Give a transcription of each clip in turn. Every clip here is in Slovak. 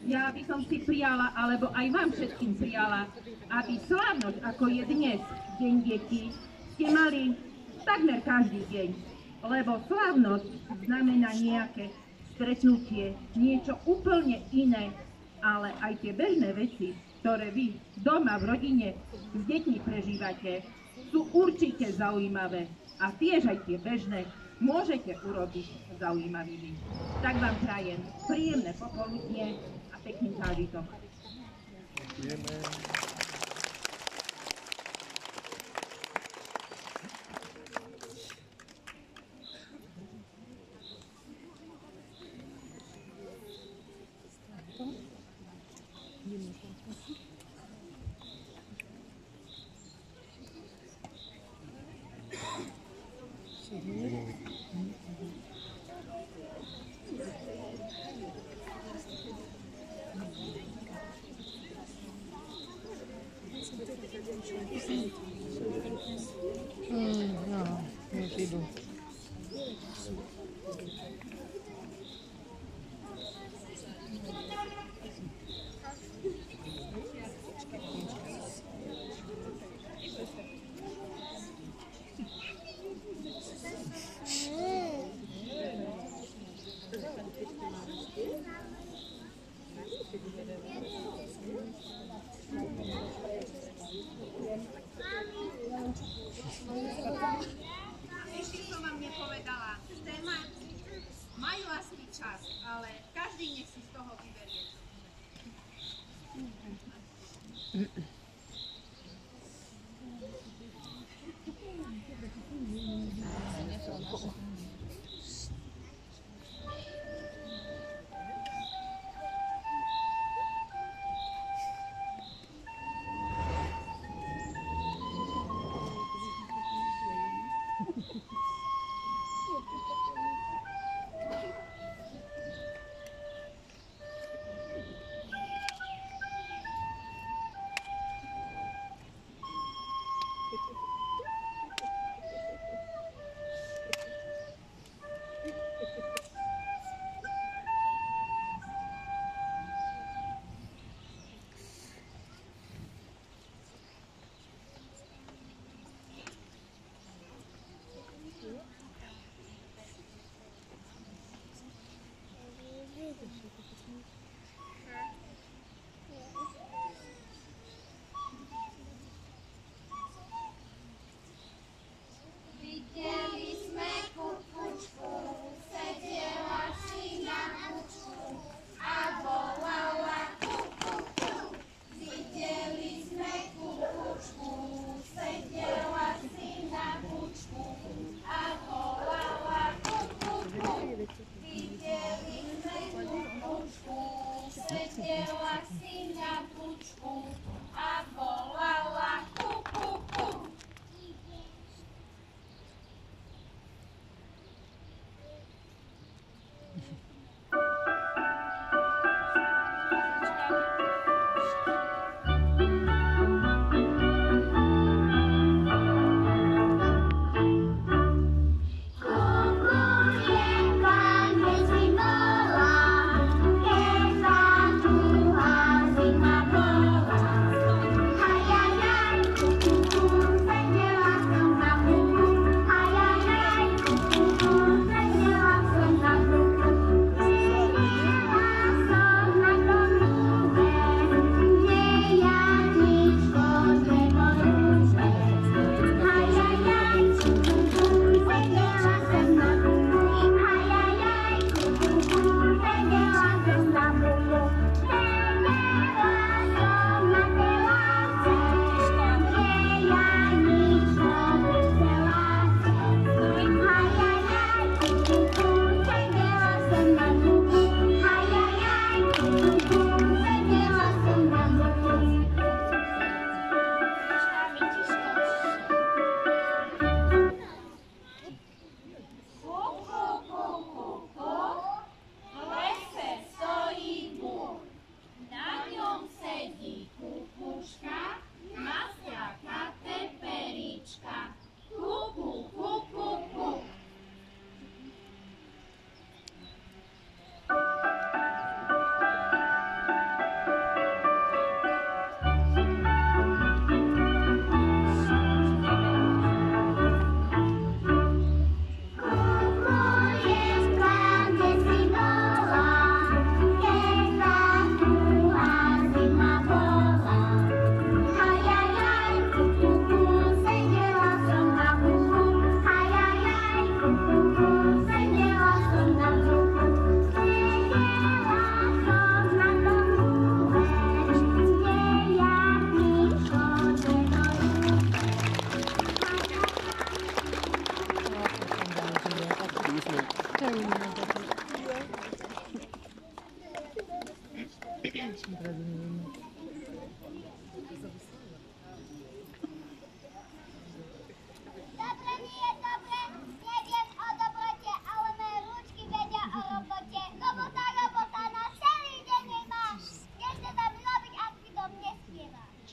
Ja by som si prijala, alebo aj vám všetkým prijala, aby slávnosť, ako je dnes, Deň detí, ste mali takmer každý deň. Lebo slávnosť znamená nejaké stretnutie, niečo úplne iné, ale aj tie bežné veci, ktoré vy doma v rodine s deťmi prežívate, sú určite zaujímavé. A tiež aj tie bežné môžete urobiť zaujímavými. Tak vám prajem príjemné popoludnie a pekný zážitok. No, już idą. Ešte som vám nepovedala. Téma majú asi čas, ale každý nech si z toho vyberie. Videli sme kukučku, sedela si na kučku a volala kukuku. Videli sme kukučku, sedela si na kučku a volala kukuku. Videli sme kukučku, sedela si na kučku a volala kukuku. Zima bola. Dobre nie je dobre, neviem o dobrote, ale moje ručky vedia o robote. Robota, robota na celý deň jej máš. Keď sa dám robiť, ak mi dom nespievaš.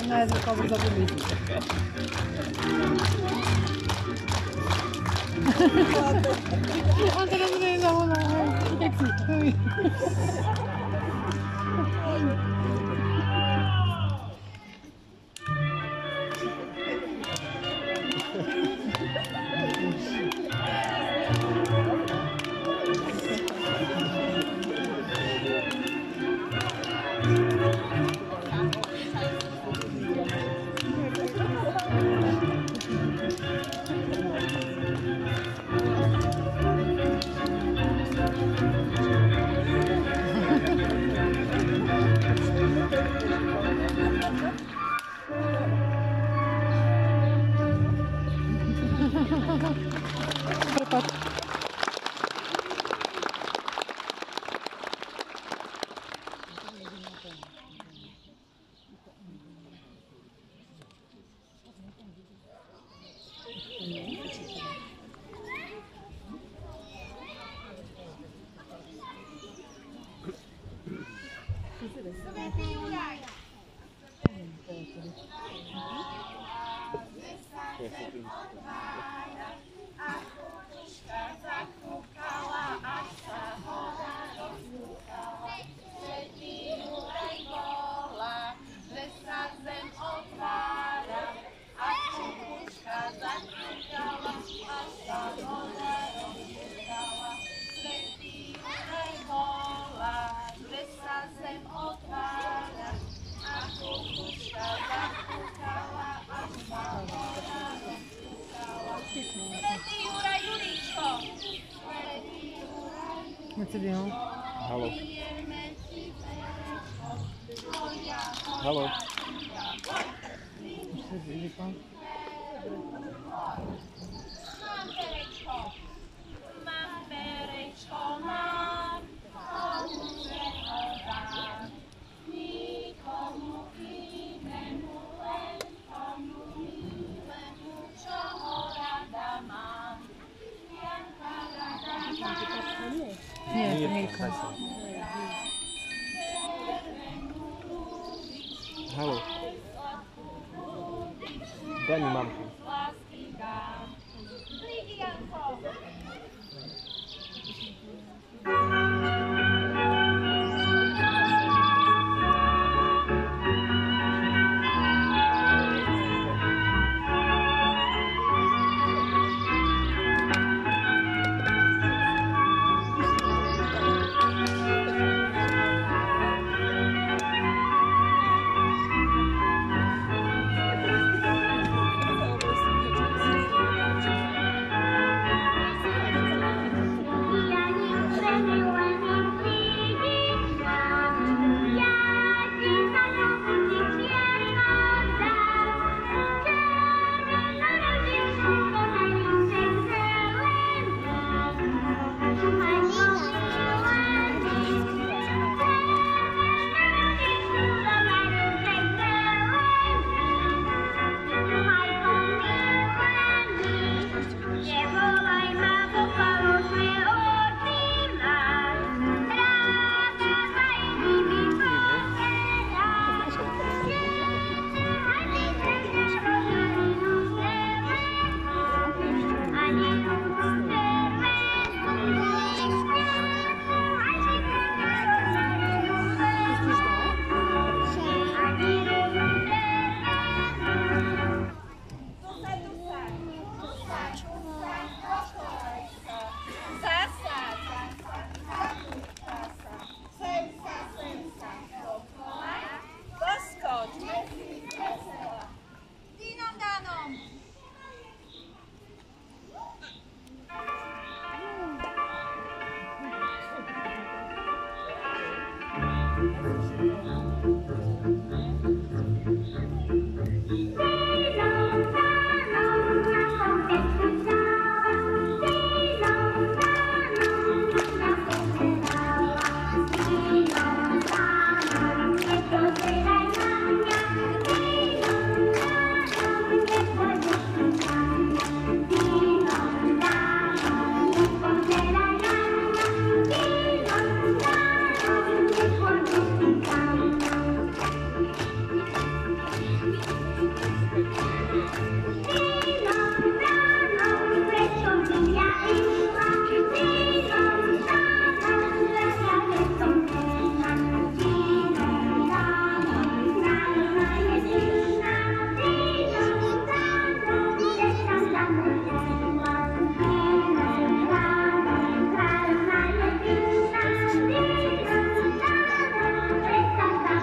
Ne, to zabudli. On teraz nie zavolal, hej. Taxi. Prepad. Svätý Juraj. What to do? Hallo. Hallo. Mám perečko, mám, komu že ho dám. Nikomu inému, len tomu milému, čo ho rada mám. Janka rada mám. Nie, to Mirko. Hallo. Daj mi mamku. Lásky dám. Prídi, Janko.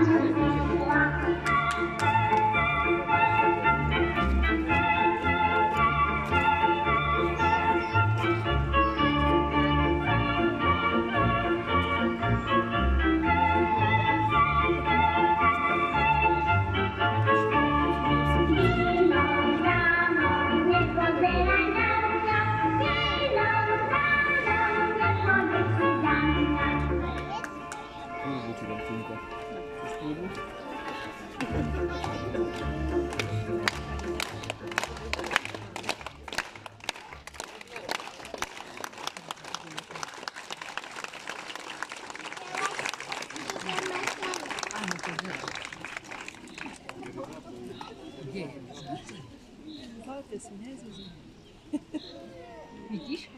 Vidíš?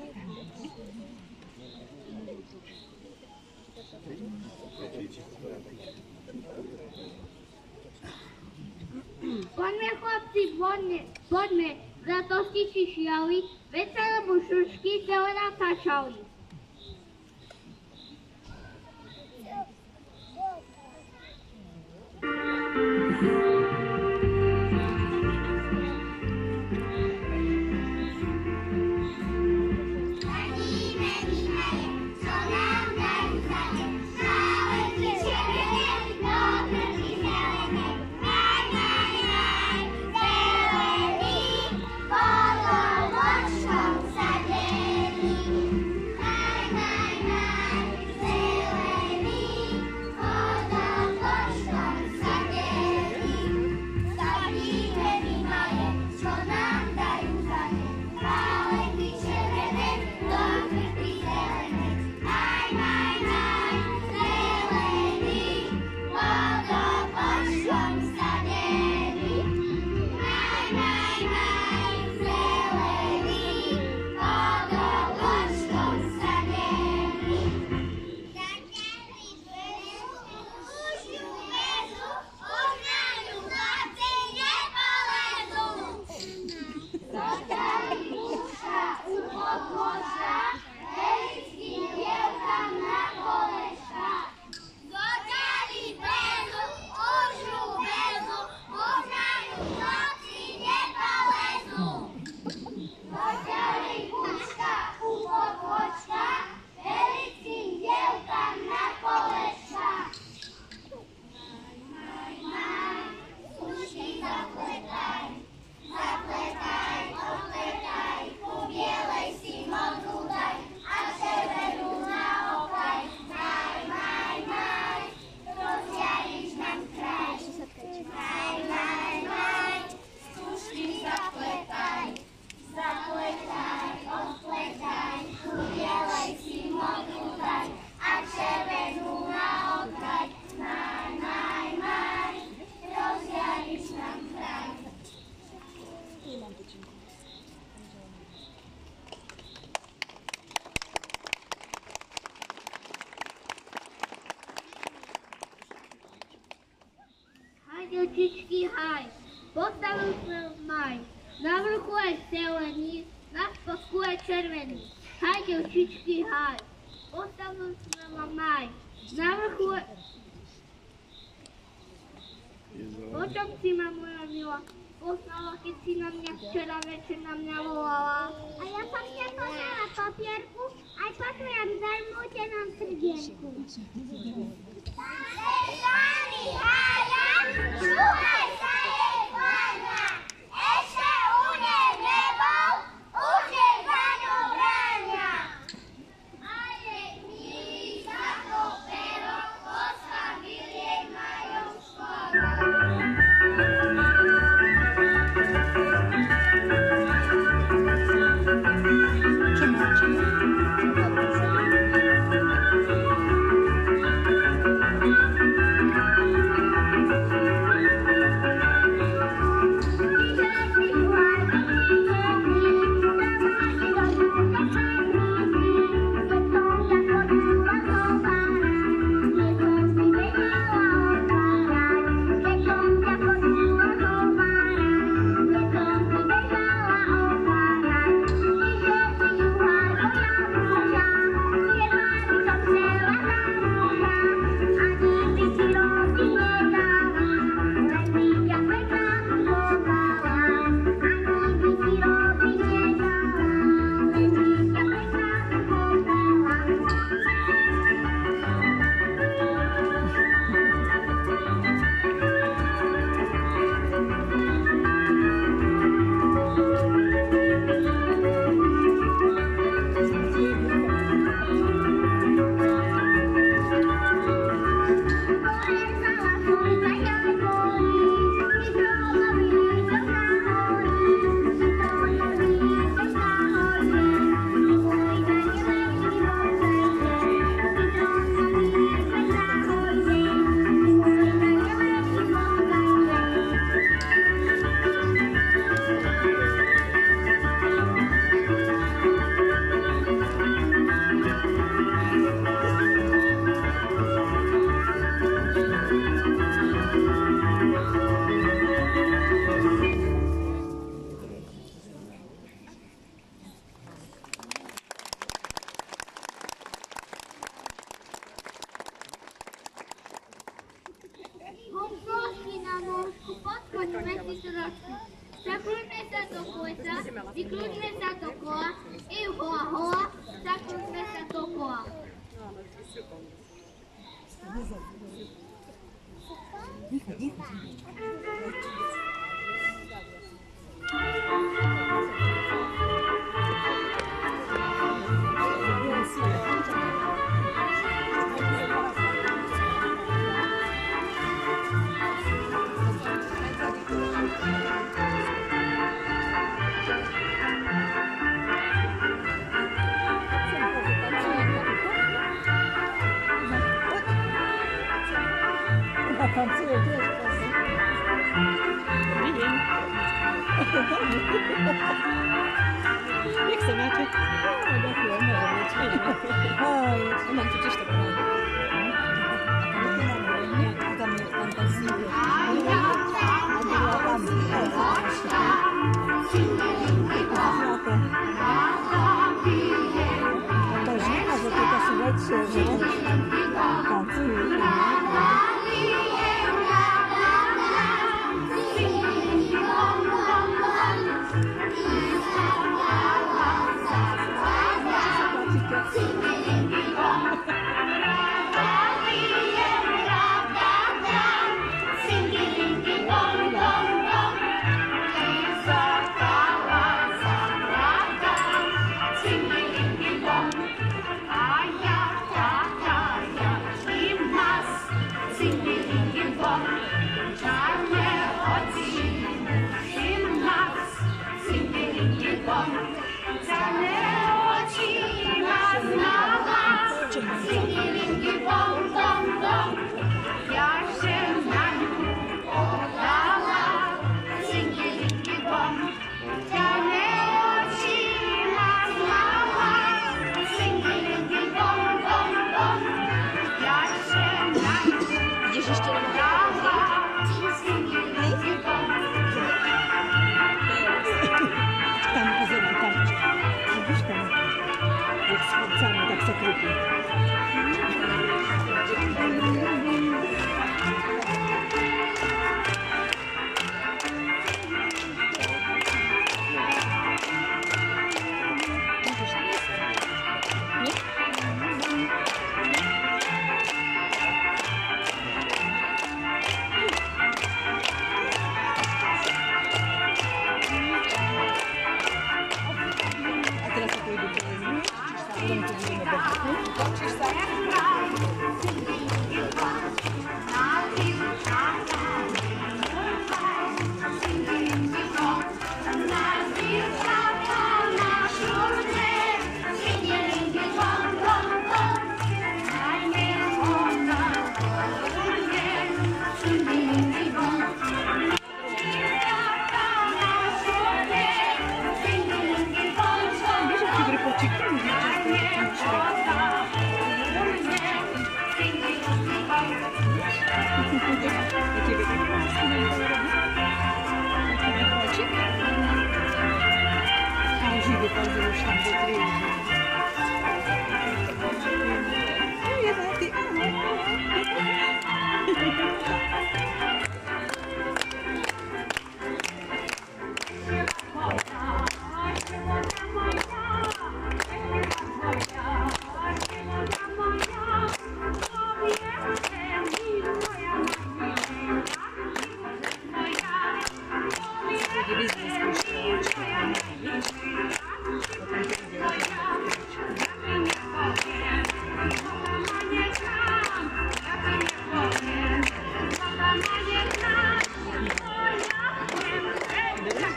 Poďme, chlapci, poďme, za to ste si šiali, veselé bušušky sa natáčali. Dievčičky, haj, postavil sa maj, na vrchu je zelený, na spodku je červený. Haj, dievčičky, haj, postavil sa maj, na vrchu je... O čom si ma moja milá poslala, keď si na mňa včera večer na mňa volala? A ja som ťa poslala papierku, aj po tvojom zarmútenom srdienku. Páni, hája, šúhaj sa jej pána, ešte u nej nebol, už jej za ňou bráňa. A jej knihy za to pero postavil jej majom škoda. Zakružme sa do kolesa, vykružme sa do kola i hola hola, zakružme sa do kola. Jak se máte? Mám totiž to právě. A tam je fantazie. To žena, že to si väčšie, že?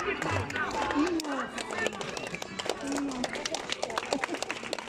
Ines.